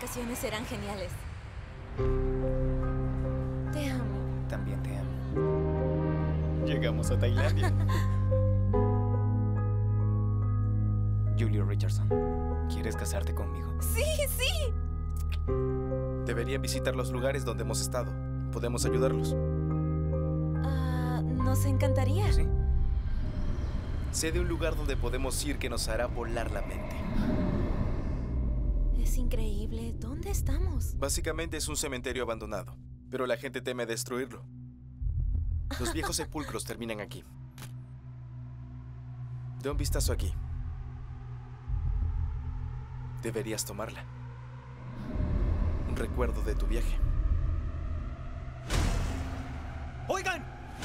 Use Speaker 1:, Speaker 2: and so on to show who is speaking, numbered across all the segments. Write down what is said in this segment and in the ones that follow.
Speaker 1: vacaciones serán geniales. Te amo.
Speaker 2: También te amo. Llegamos a Tailandia. Julia Richardson, ¿quieres casarte conmigo?
Speaker 1: ¡Sí, sí!
Speaker 3: Deberían visitar los lugares donde hemos estado. Podemos ayudarlos.
Speaker 1: Nos encantaría.
Speaker 3: ¿Sí? Sé de un lugar donde podemos ir que nos hará volar la mente.
Speaker 1: Es increíble. ¿Dónde estamos?
Speaker 3: Básicamente es un cementerio abandonado, pero la gente teme destruirlo. Los viejos sepulcros terminan aquí. Da un vistazo aquí. Deberías tomarla. Un recuerdo de tu viaje.
Speaker 2: ¡Oigan!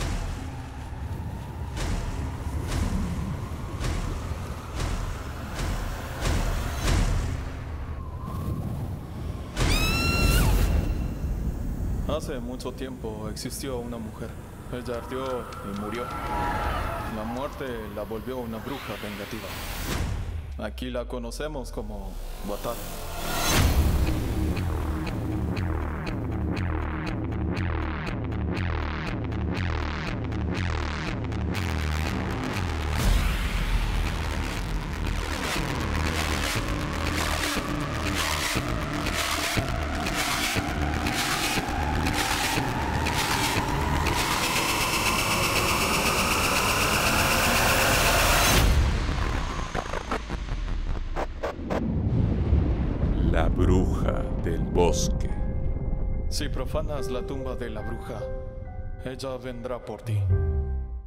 Speaker 4: Hace mucho tiempo existió una mujer. Ella ardió y murió. La muerte la volvió una bruja vengativa. Aquí la conocemos como Watara.
Speaker 5: La bruja del bosque.
Speaker 4: Si profanas la tumba de la bruja, ella vendrá por ti.